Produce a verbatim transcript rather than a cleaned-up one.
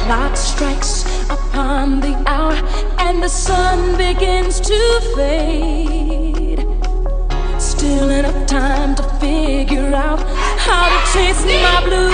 clock strikes upon the hour and the sun begins to fade. Still enough time to figure out how to chase my blues